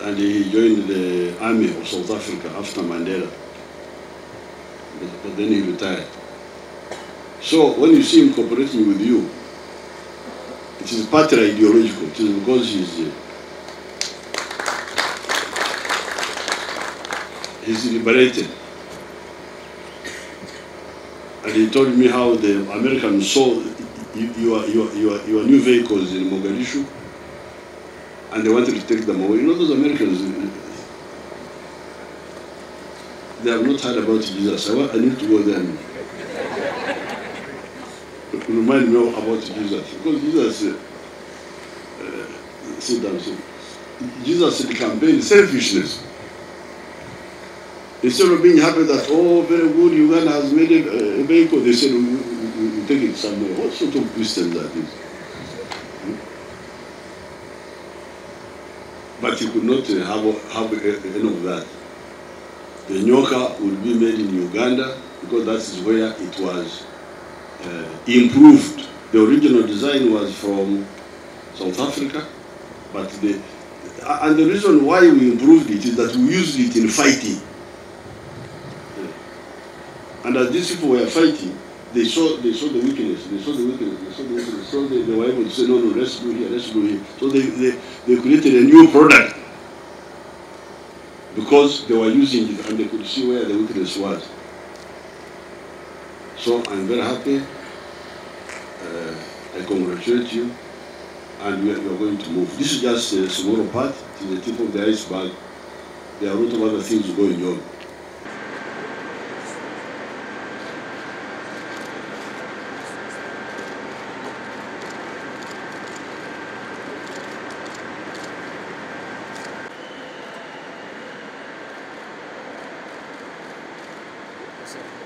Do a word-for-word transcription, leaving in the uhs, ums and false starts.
and he joined the army of South Africa after Mandela, but, but then he retired. So when you see him cooperating with you, it is partly ideological. It is because he's uh, he's liberated. And he told me how the Americans saw your, your, your, your new vehicles in Mogadishu, and they wanted to take them away. You know, those Americans, they have not heard about Jesus. I, want, I need to go there and remind me about Jesus. Because Jesus, uh, uh, sit down, sit. Jesus said, campaign selfishness. Instead of being happy that, oh, very good, Uganda has made a, a vehicle, they said, we, we, we take it somewhere. What sort of Christians are these? Hmm? But you could not uh, have, have any of that. The nyoka would be made in Uganda because that is where it was uh, improved. The original design was from South Africa, but the, and the reason why we improved it is that we used it in fighting. And as these people were fighting, they saw they saw the weakness, they saw the weakness, they saw the weakness, so they, they were able to say, no, no, let's do here, let's do here. So they, they, they created a new product because they were using it and they could see where the weakness was. So I'm very happy. Uh, I congratulate you, and we are, we are going to move. This is just a small part, it is the tip of the iceberg. There are a lot of other things going on. Yes, sir.